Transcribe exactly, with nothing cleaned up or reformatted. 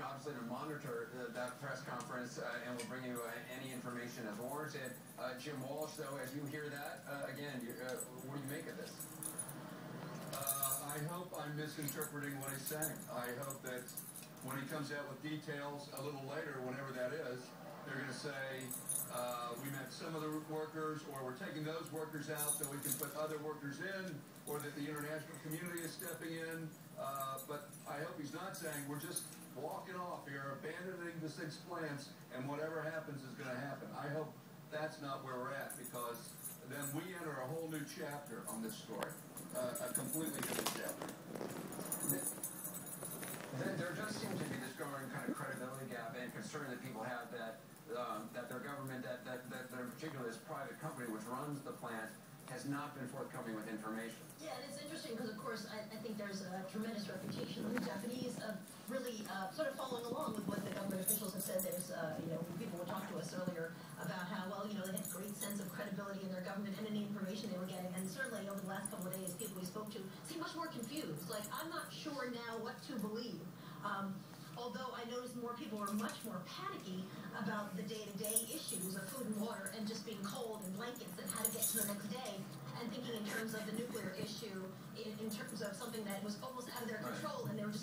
continue, obviously, to monitor uh, that press conference, uh, and we'll bring you uh, any information as warranted. Uh, Jim Walsh, though, as you hear that, uh, again, you, uh, what do you make of this? Uh, I hope I'm misinterpreting what he's saying. I hope that when he comes out with details a little later, whenever that is, they're going to say, uh, we met some of the workers, or we're taking those workers out so we can put other workers in, or that the international community is stepping in. Uh, but I hope he's not saying we're just walking off here, abandoning the six plants, and whatever happens is going to happen. I hope that's not where we're at, because then we enter a whole new chapter on this story, uh, a completely different chapter. There, there does seem to be this growing kind of credibility gap and concern that people have that um, that their government, that, that, that, that in particular this private company which runs the plant, has not been forthcoming with information. Yeah, and it's interesting because, of course, I, I think there's a tremendous reputation of the Japanese of really uh, sort of following along with what the government officials have said. There's, uh, you know, people would talk to us earlier about how, well, you know, they had a great sense of credibility in their government and any information they were getting. And certainly over the last couple of days, people we spoke to seem much more confused. Like, I'm not sure now what to believe. Um, although I noticed more people were much more panicky about the day-to-day issues of food and water and just being cold and blankets and how to get to the next day, and thinking in terms of the nuclear issue, in, in terms of something that was almost out of their control, and they were just